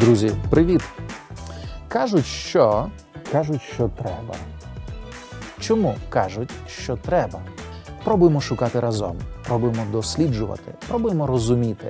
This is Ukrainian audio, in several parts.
Друзі, привіт! Кажуть, що треба. Чому кажуть, що треба? Пробуємо шукати разом, пробуємо досліджувати, пробуємо розуміти.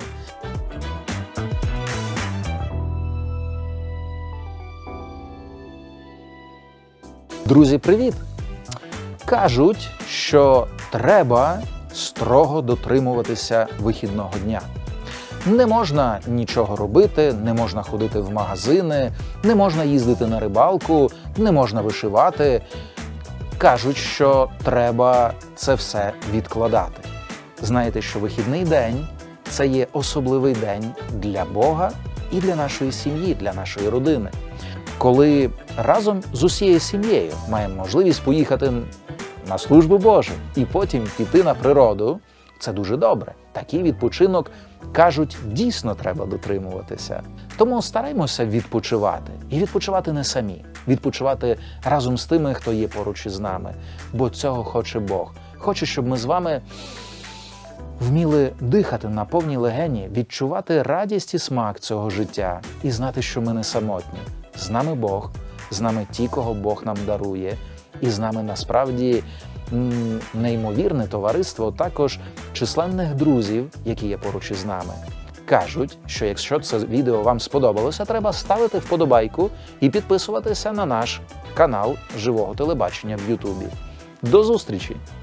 Друзі, привіт! Кажуть, що треба строго дотримуватися вихідного дня. Не можна нічого робити, не можна ходити в магазини, не можна їздити на рибалку, не можна вишивати. Кажуть, що треба це все відкладати. Знаєте, що вихідний день – це є особливий день для Бога і для нашої сім'ї, для нашої родини. Коли разом з усією сім'єю маємо можливість поїхати на службу Божу і потім піти на природу, це дуже добре. Такий відпочинок, кажуть, дійсно треба дотримуватися. Тому стараймося відпочивати. І відпочивати не самі. Відпочивати разом з тими, хто є поруч із нами. Бо цього хоче Бог. Хоче, щоб ми з вами вміли дихати на повній легені, відчувати радість і смак цього життя і знати, що ми не самотні. З нами Бог, з нами ті, кого Бог нам дарує, і з нами насправді неймовірне товариство, також численних друзів, які є поруч із нами. Кажуть, що якщо це відео вам сподобалося, треба ставити вподобайку і підписуватися на наш канал Живого телебачення в Ютубі. До зустрічі!